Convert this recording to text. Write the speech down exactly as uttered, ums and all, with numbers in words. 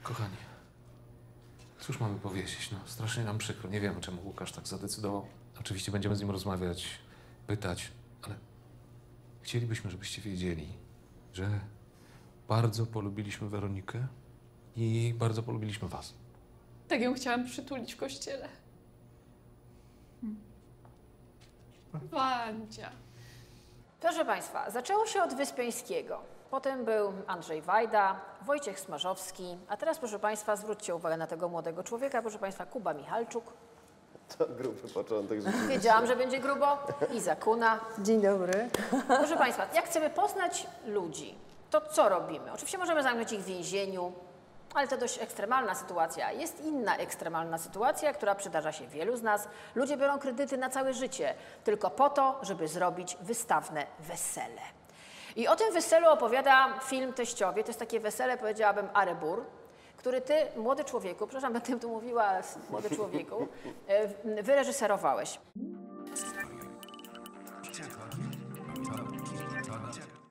Kochani, cóż mamy powiedzieć? No, strasznie nam przykro. Nie wiemy, czemu Łukasz tak zadecydował. Oczywiście będziemy z nim rozmawiać, pytać, ale chcielibyśmy, żebyście wiedzieli, że bardzo polubiliśmy Weronikę i bardzo polubiliśmy was. Tak ją chciałam przytulić w kościele. Wandzia. Proszę Państwa, zaczęło się od Wyspiańskiego. Potem był Andrzej Wajda, Wojciech Smarzowski, a teraz, proszę Państwa, zwróćcie uwagę na tego młodego człowieka, proszę Państwa, Kuba Michalczuk. To gruby początek rzeczywiście. Wiedziałam, że będzie grubo. Iza Kuna. Dzień dobry. Proszę Państwa, jak chcemy poznać ludzi, to co robimy? Oczywiście możemy zamknąć ich w więzieniu, ale to dość ekstremalna sytuacja. Jest inna ekstremalna sytuacja, która przydarza się wielu z nas. Ludzie biorą kredyty na całe życie, tylko po to, żeby zrobić wystawne wesele. I o tym weselu opowiada film Teściowie. To jest takie wesele, powiedziałabym, Arebur, który ty, młody człowieku, przepraszam, będę tu mówiła, ale młody człowieku, e, wyreżyserowałeś.